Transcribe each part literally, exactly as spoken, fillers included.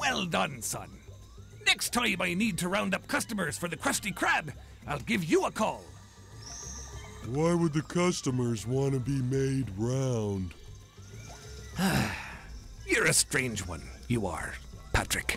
Well done, son. Next time I need to round up customers for the Krusty Krab, I'll give you a call. Why would the customers want to be made round? You're a strange one, you are, Patrick.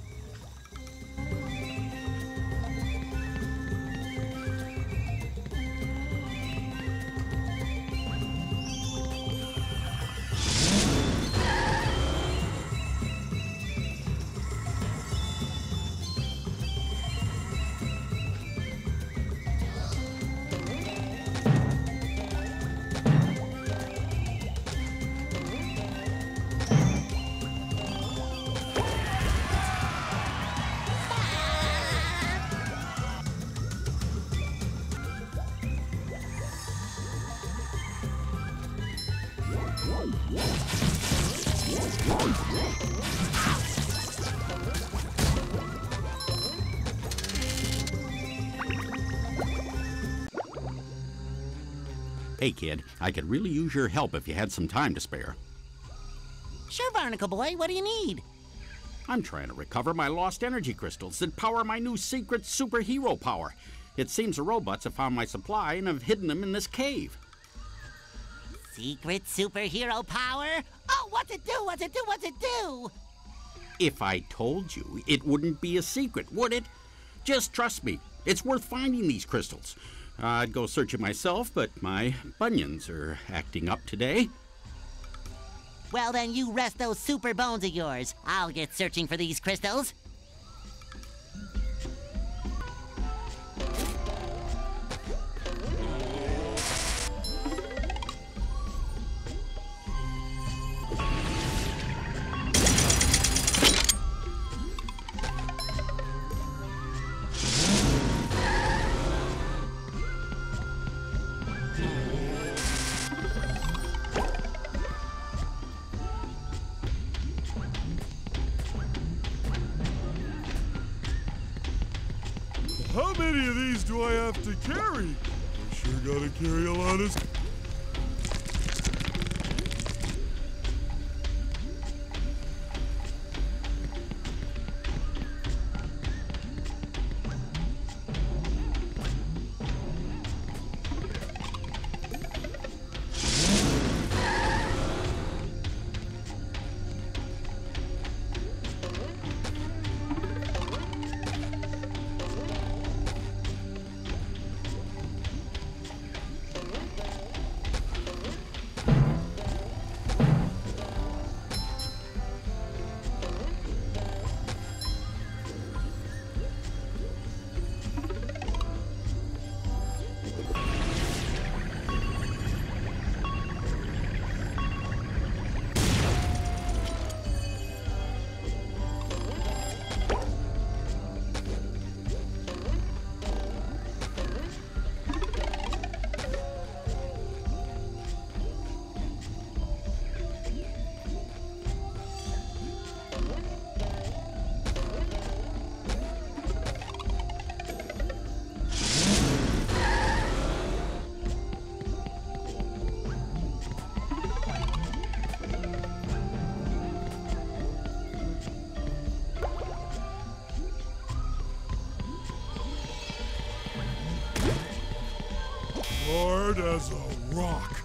Hey, kid, I could really use your help if you had some time to spare. Sure, Barnacle Boy, what do you need? I'm trying to recover my lost energy crystals that power my new secret superhero power. It seems the robots have found my supply and have hidden them in this cave. Secret superhero power? Oh, what's it do? What's it do? What's it do? If I told you, it wouldn't be a secret, would it? Just trust me. It's worth finding these crystals. I'd go searching myself, but my bunions are acting up today. Well, then you rest those super bones of yours. I'll get searching for these crystals. How many of these do I have to carry? I sure gotta carry a lot of... Hard as a rock.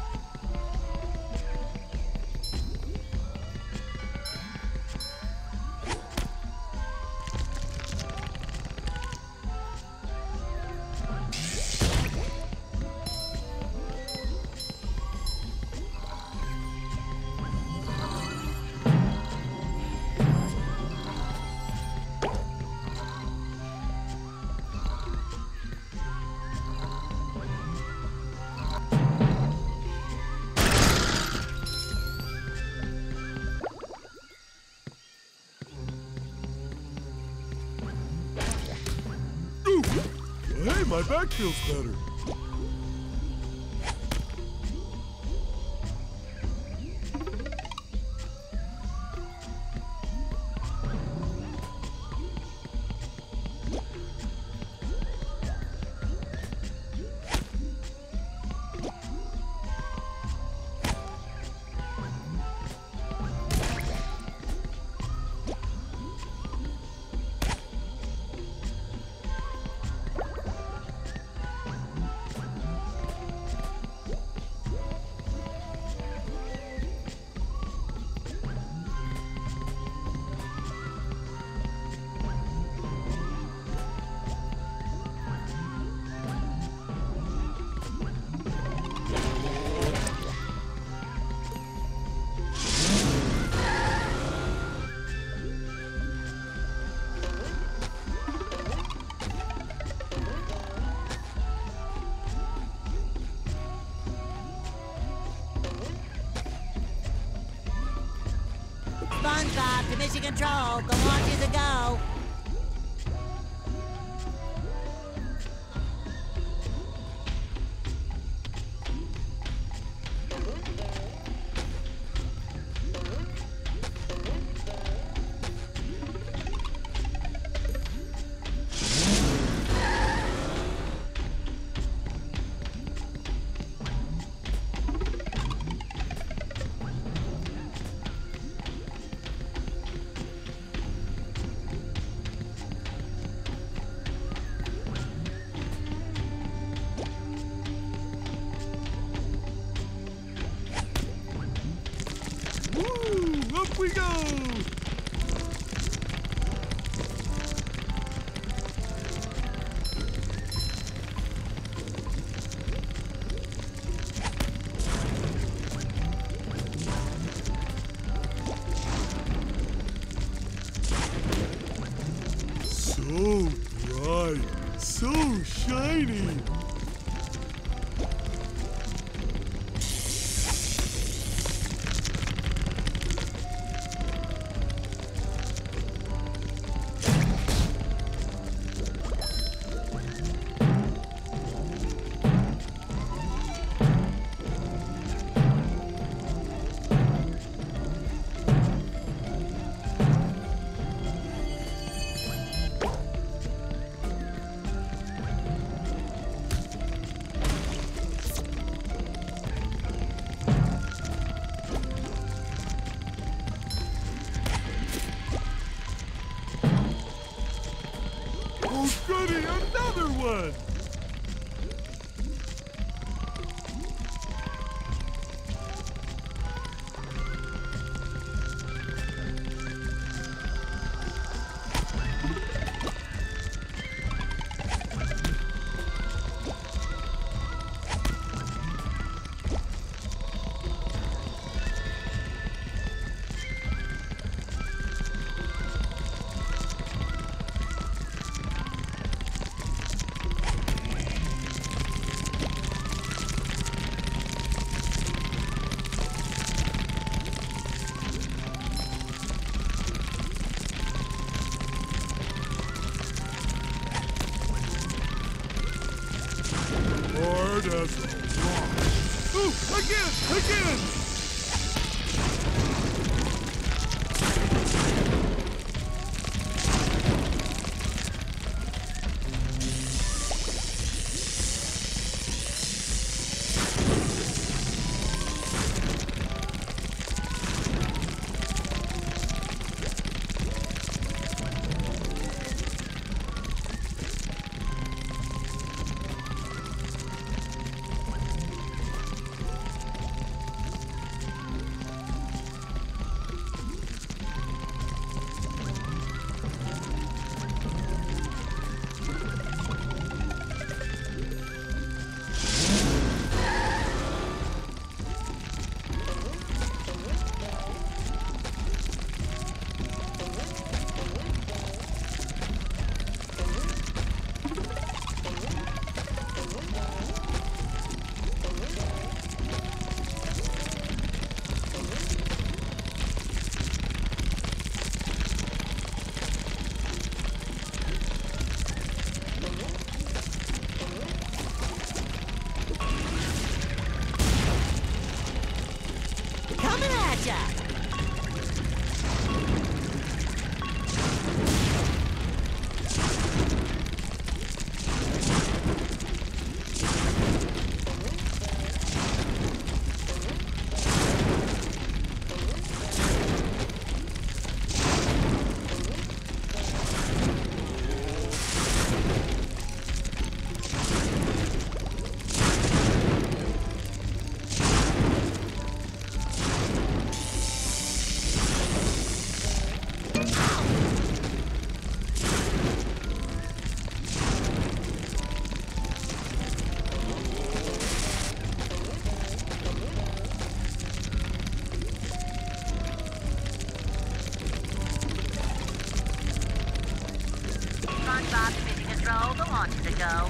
Hey, my back feels better. to mission control. The launch is a go. Woo! Up we go! So bright, so shiny. Oh goody, another one! Hard as a rock. Ooh, again, again! Coming at ya! SpongeBob mission control, the launch is a go.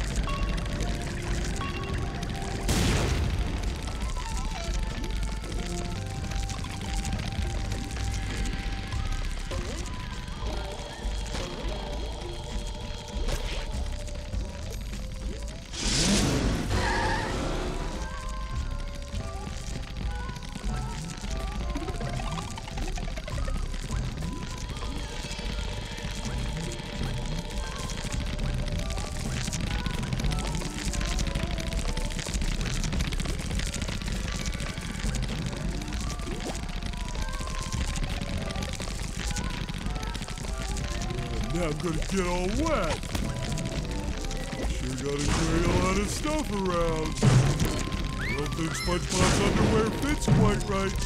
Now I'm gonna get all wet. Sure gotta carry a lot of stuff around. I don't think SpongeBob's underwear fits quite right.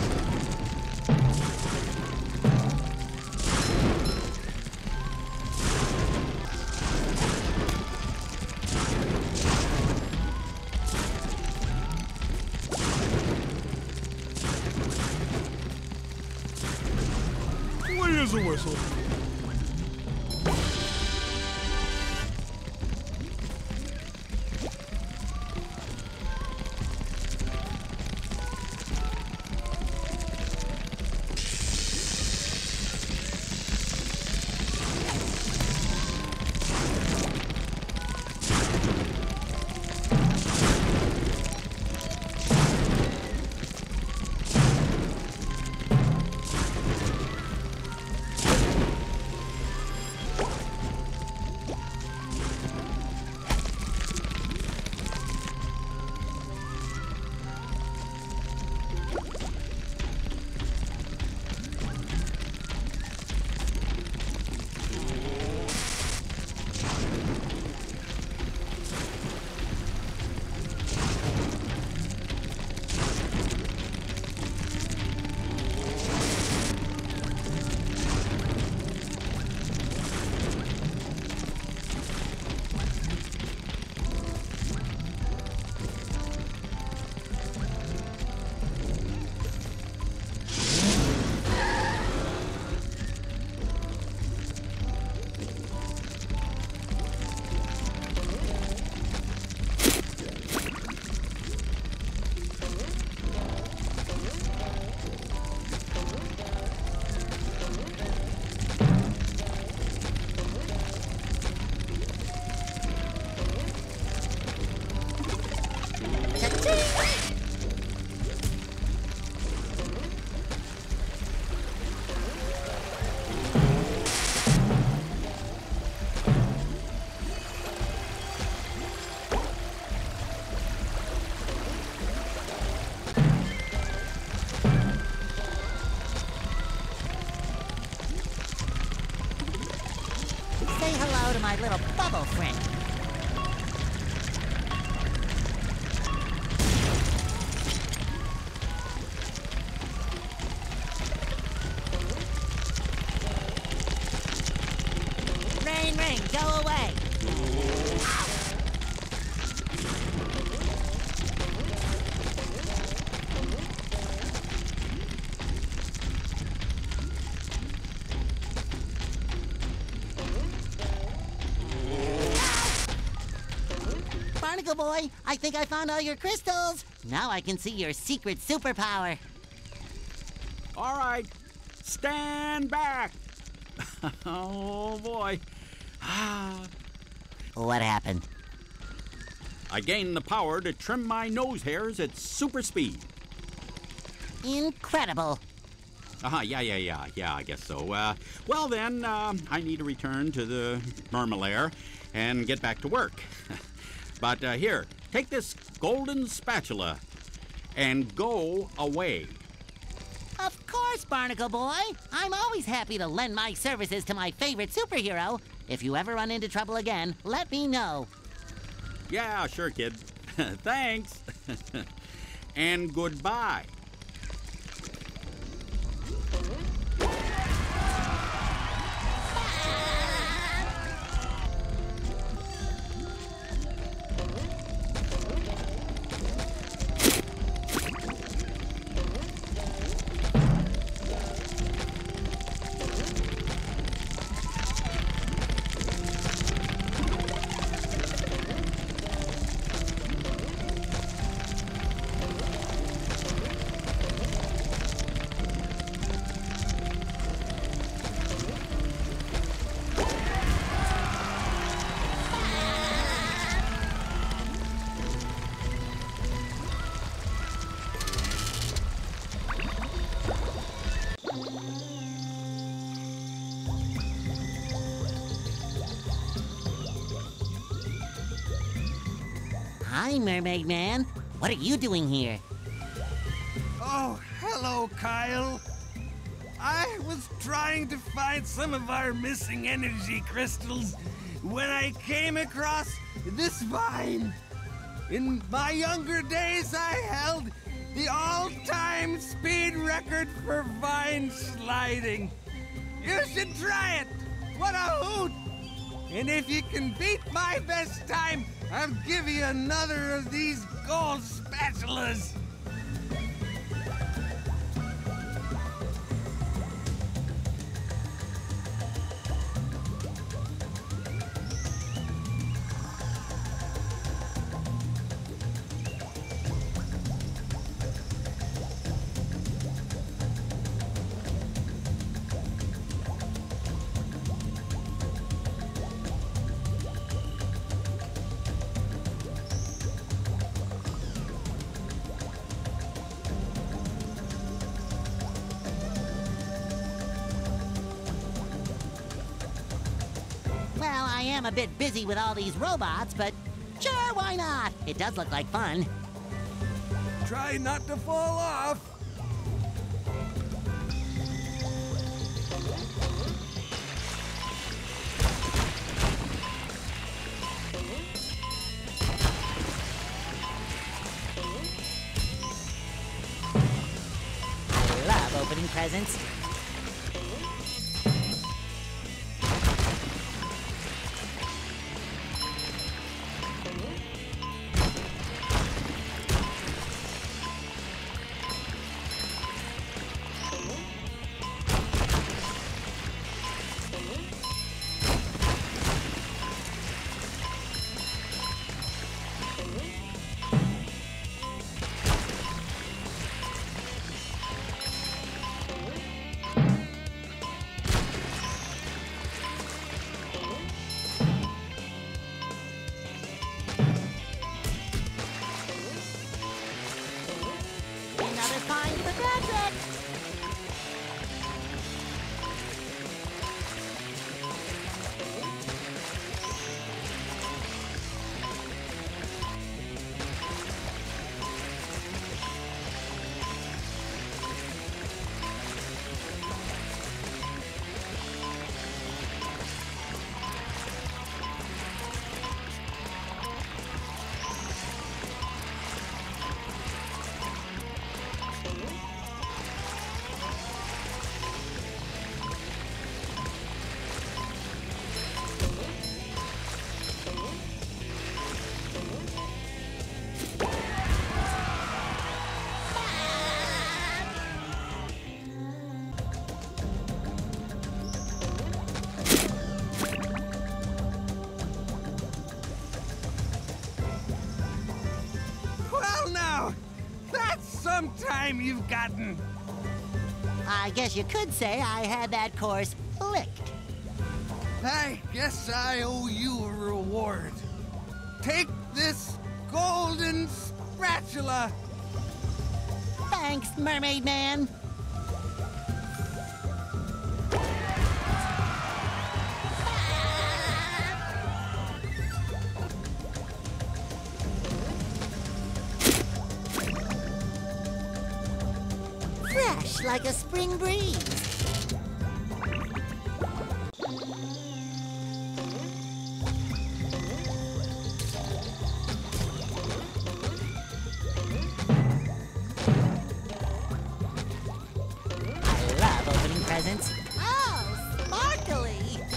Clean as a whistle. Say hello to my little bubble friend. Rain, rain, go away. Barnacle Boy, I think I found all your crystals. Now I can see your secret superpower. All right, stand back. Oh, boy. What happened? I gained the power to trim my nose hairs at super speed. Incredible. Uh-huh, yeah, yeah, yeah, yeah, I guess so. Uh, well, then, uh, I need to return to the Mermalair and get back to work. But uh, here, take this golden spatula and go away. Of course, Barnacle Boy. I'm always happy to lend my services to my favorite superhero. If you ever run into trouble again, let me know. Yeah, sure, kid. Thanks. And goodbye. Hi, Mermaid Man. What are you doing here? Oh, hello, Kyle. I was trying to find some of our missing energy crystals when I came across this vine. In my younger days, I held the all-time speed record for vine sliding. You should try it. What a hoot! And if you can beat my best time, I'll give you another of these gold spatulas. Well, I am a bit busy with all these robots, but sure, why not? It does look like fun. Try not to fall off. I love opening presents. Another find for Patrick! Well, now, that's some time you've gotten. I guess you could say I had that course licked. I guess I owe you a reward. Take this golden spatula. Thanks, Mermaid Man. Fresh like a spring breeze. I love opening presents. Oh, sparkly!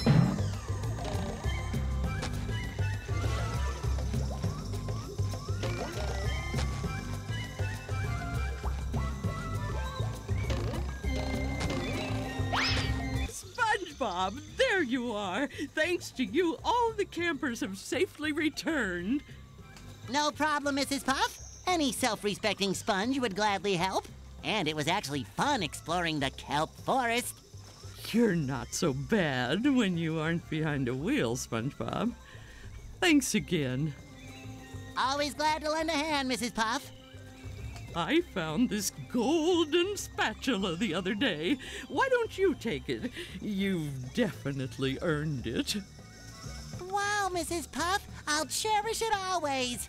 SpongeBob, there you are. Thanks to you, all the campers have safely returned. No problem, Missus Puff. Any self-respecting sponge would gladly help. And it was actually fun exploring the kelp forest. You're not so bad when you aren't behind a wheel, SpongeBob. Thanks again. Always glad to lend a hand, Missus Puff. I found this golden spatula the other day. Why don't you take it? You've definitely earned it. Wow, Missus Puff. I'll cherish it always.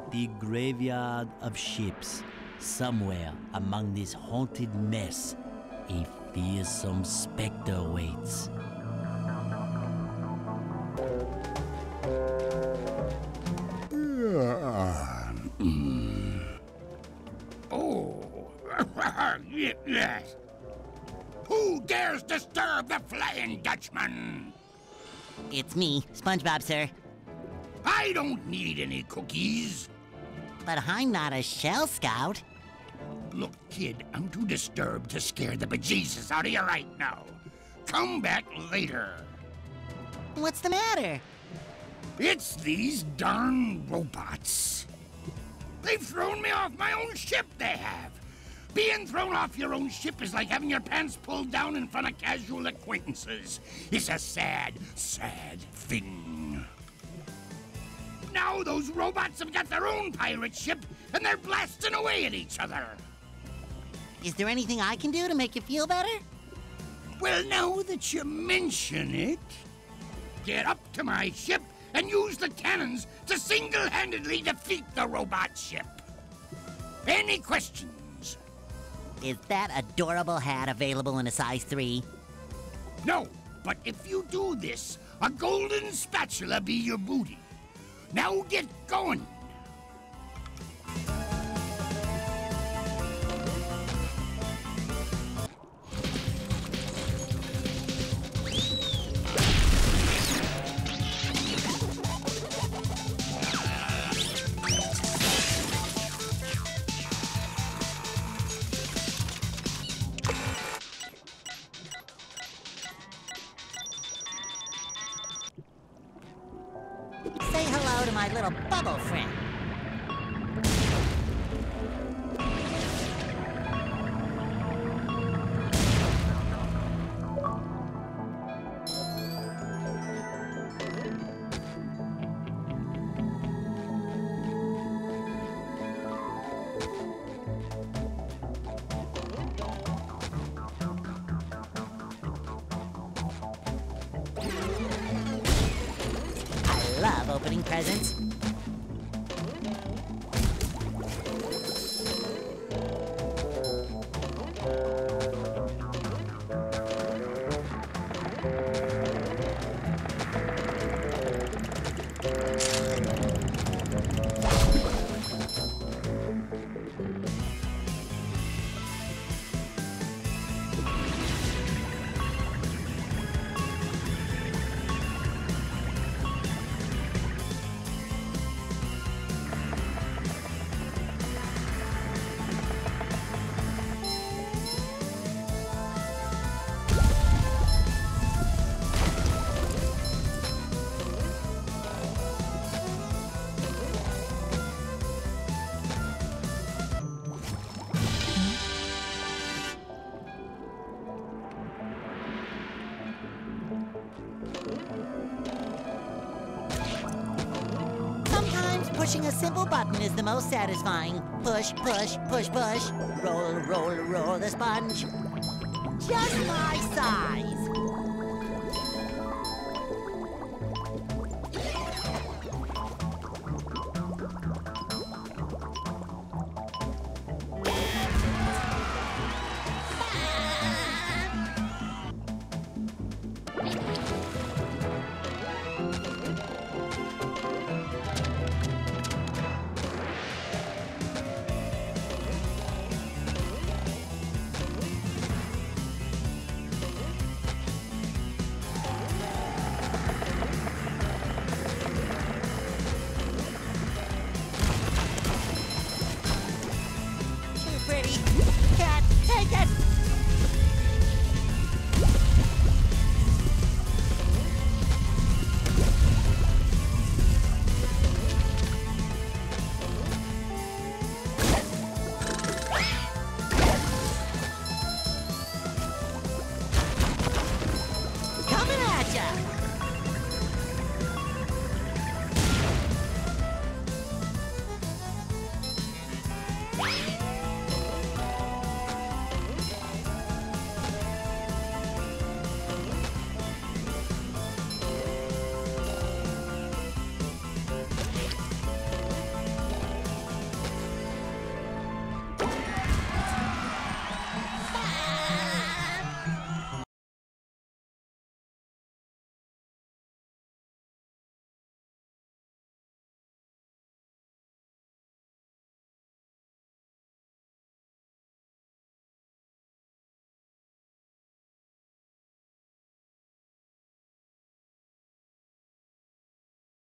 the graveyard of ships. Somewhere among this haunted mess, a fearsome specter waits. Oh, yes. Who dares disturb the Flying Dutchman? It's me, SpongeBob, sir. I don't need any cookies. But I'm not a shell scout. Look, kid, I'm too disturbed to scare the bejesus out of you right now. Come back later. What's the matter? It's these darn robots. They've thrown me off my own ship, they have. Being thrown off your own ship is like having your pants pulled down in front of casual acquaintances. It's a sad, sad thing. Now those robots have got their own pirate ship, and they're blasting away at each other. Is there anything I can do to make you feel better? Well, now that you mention it, get up to my ship and use the cannons to single-handedly defeat the robot ship. Any questions? Is that adorable hat available in a size three? No, but if you do this, a golden spatula be your booty. Now get going. Say hello to my little bubble friend. I love opening presents. Pushing a simple button is the most satisfying. Push, push, push, push. Roll, roll, roll the sponge. Just my size.